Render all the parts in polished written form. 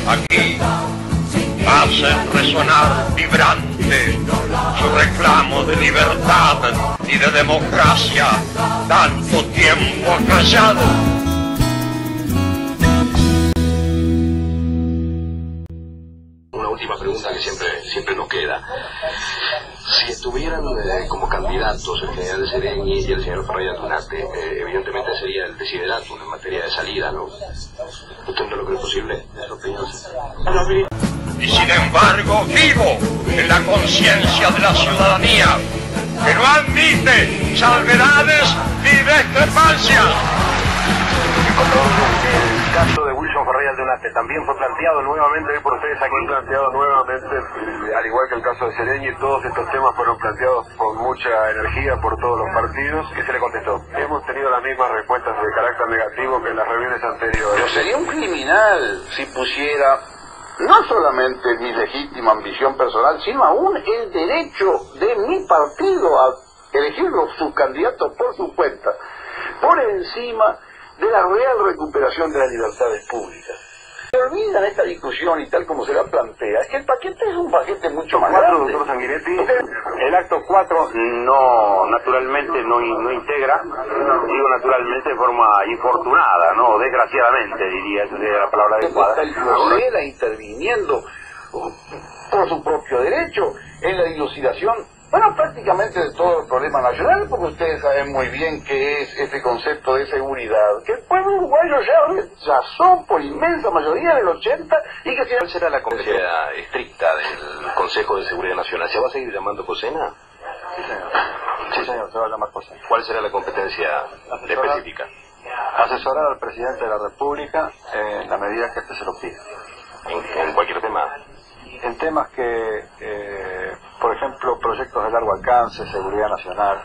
Aquí hacen resonar vibrante su reclamo de libertad y de democracia, tanto tiempo callado. Una última pregunta que siempre nos queda. Si estuvieran como candidatos el general Seregni y el señor Ferrey Aldunate, evidentemente sería el desideratum en materia de salida, ¿no? ¿Usted no lo cree posible? ¿Es opinión? Y sin embargo vivo en la conciencia de la ciudadanía, que no admite salvedades ni discrepancias. El caso de Wilson Ferrey Aldunate también fue planteado nuevamente hoy por ustedes aquí. Fue planteado nuevamente, al igual que el caso de Seregni, todos estos temas fueron planteados con mucha energía por todos los partidos. ¿Qué se le contestó? Hemos tenido las mismas respuestas de carácter negativo que en las reuniones anteriores. Pero sería un criminal si pusiera no solamente mi legítima ambición personal, sino aún el derecho de mi partido a elegir sus candidatos por su cuenta, por encima de la real recuperación de las libertades públicas. Se olvidan esta discusión y tal como se la plantea, es que el paquete es un paquete mucho más grande. Doctor Sanguinetti. El acto 4 naturalmente no integra, digo naturalmente de forma infortunada, ¿no? Desgraciadamente diría, esa sería la palabra adecuada. Está interviniendo por su propio derecho en la dilucidación, bueno, prácticamente de todo el problema nacional, porque ustedes saben muy bien qué es este concepto de seguridad, que el pueblo uruguayo ya rechazó por inmensa mayoría del 80 y que ¿Cuál será la competencia estricta del Consejo de Seguridad Nacional? ¿Se va a seguir llamando COSENA? Sí, señor, se va a llamar COSENA. ¿Cuál será la competencia específica? Asesorar al presidente de la República en la medida que se lo pida. ¿En cualquier tema? En temas que, por ejemplo, proyectos de largo alcance, seguridad nacional,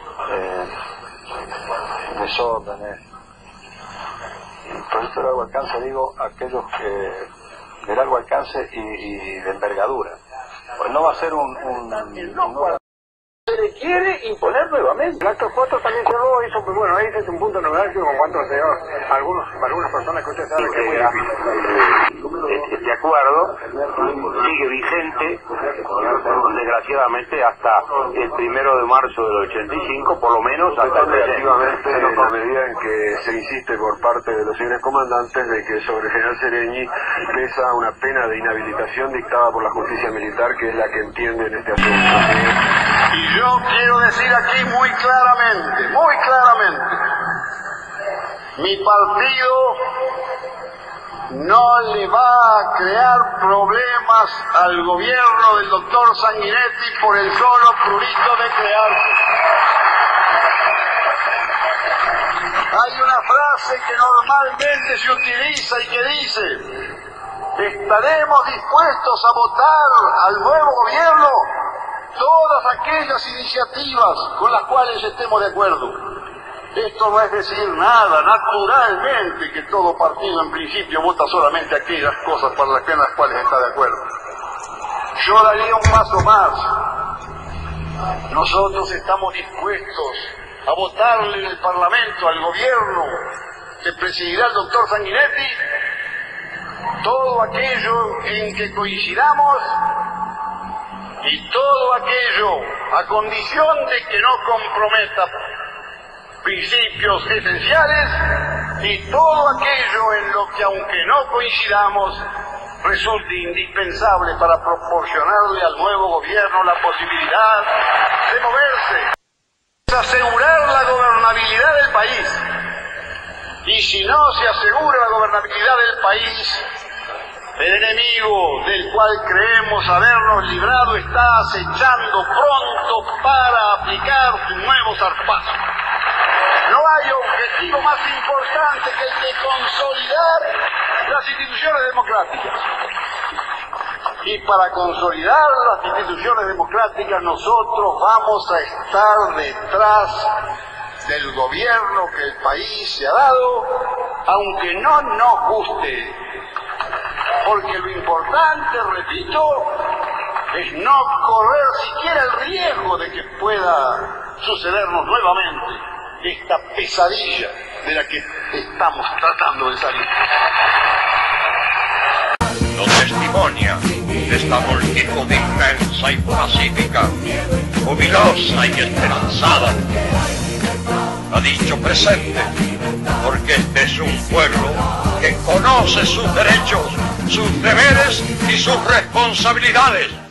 desórdenes. Proyectos de largo alcance, digo, aquellos de largo alcance y de envergadura. Pues no va a ser se le quiere imponer nuevamente. El acto 4 también se lo hizo, pues bueno, ahí es un punto novedoso con cuanto se dio algunas personas que usted sabe que es muy difícil. Este acuerdo sigue vigente, desgraciadamente, hasta el 1 de marzo del 85, por lo menos hasta el Efectivamente, en la medida en que se insiste por parte de los señores comandantes de que sobre el general Seregni pesa una pena de inhabilitación dictada por la justicia militar, que es la que entiende en este asunto. Y yo quiero decir aquí muy claramente, mi partido no le va a crear problemas al gobierno del doctor Sanguinetti por el solo prurito de crearse. Hay una frase que normalmente se utiliza y que dice: estaremos dispuestos a votar al nuevo gobierno todas aquellas iniciativas con las cuales estemos de acuerdo. Esto no es decir nada, naturalmente que todo partido en principio vota solamente aquellas cosas para las cuales está de acuerdo. Yo daría un paso más. Nosotros estamos dispuestos a votarle en el Parlamento al gobierno que presidirá el doctor Sanguinetti todo aquello en que coincidamos y todo aquello a condición de que no comprometa principios esenciales y todo aquello en lo que, aunque no coincidamos, resulte indispensable para proporcionarle al nuevo gobierno la posibilidad de moverse, asegurar la gobernabilidad del país. Y si no se asegura la gobernabilidad del país, el enemigo del cual creemos habernos librado está acechando pronto para aplicar su nuevo zarpazo. No hay objetivo más importante que el de consolidar las instituciones democráticas. Y para consolidar las instituciones democráticas nosotros vamos a estar detrás del gobierno que el país se ha dado, aunque no nos guste. Porque lo importante, repito, es no correr siquiera el riesgo de que pueda sucedernos nuevamente esta pesadilla de la que estamos tratando de salir. No ceremonia de esta multitud inmensa y pacífica, jubilosa y esperanzada. Ha dicho presente, porque este es un pueblo que conoce sus derechos, sus deberes y sus responsabilidades.